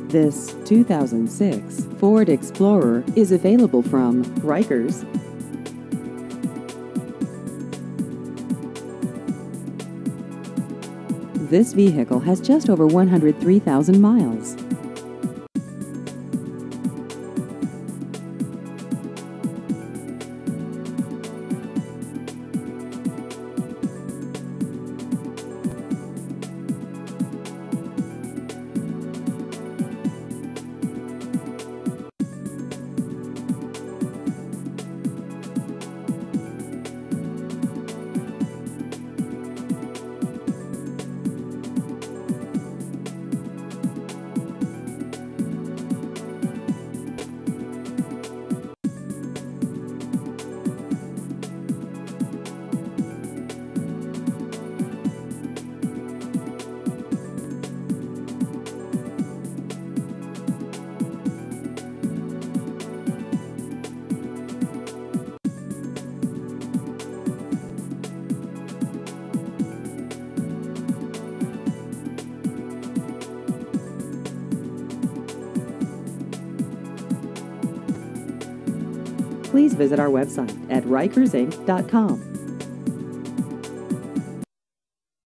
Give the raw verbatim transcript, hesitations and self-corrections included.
This two thousand six Ford Explorer is available from Rikers. This vehicle has just over one hundred three thousand miles. Please visit our website at rikers inc dot com.